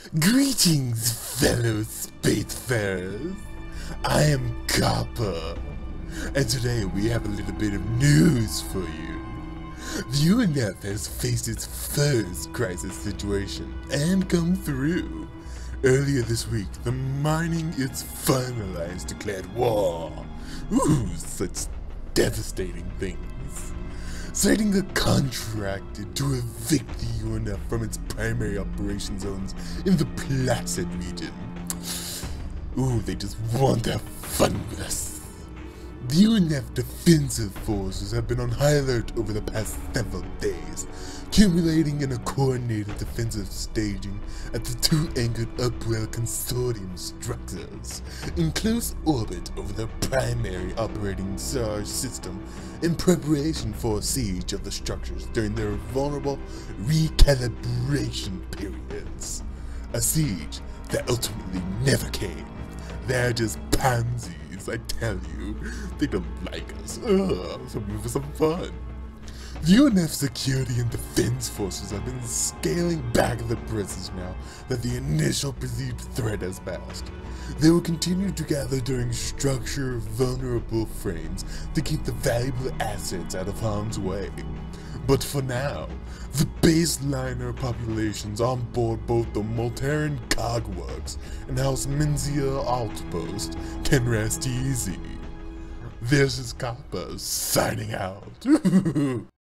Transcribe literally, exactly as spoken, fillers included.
Greetings, fellow spacefarers. I am Kappa, and today we have a little bit of news for you. The U N F has faced its first crisis situation and come through. Earlier this week, the mining its finalized declared war. Ooh, such devastating things. Citing a contract to evict the U N F from its primary operation zones in the Placid region. Ooh, they just want to have fun with us. The U N F defensive forces have been on high alert over the past several days, accumulating in a coordinated defensive staging at the two anchored Upwell Consortium structures in close orbit over the primary operating SARS system in preparation for a siege of the structures during their vulnerable recalibration periods. A siege that ultimately never came. They're just pansies, I tell you. They don't like us. Ugh, so move for some fun. The U N F security and defense forces have been scaling back the presence now that the initial perceived threat has passed. They will continue to gather during structure vulnerable frames to keep the valuable assets out of harm's way. But for now, the baseliner populations on board both the Molteran Cogworks and House Menzia Outpost can rest easy. This is Kappa signing out.